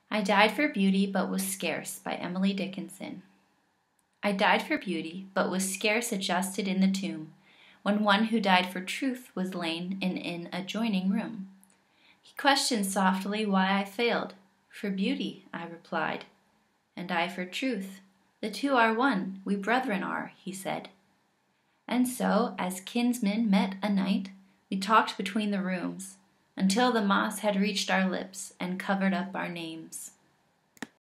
I Died for Beauty But Was Scarce by Emily Dickinson. I died for beauty, but was scarce adjusted in the tomb, when one who died for truth was lain in an adjoining room. He questioned softly why I failed. For beauty, I replied, and I for truth. The two are one, we brethren are, he said. And so, as kinsmen met a night, we talked between the rooms, until the moss had reached our lips and covered up our names.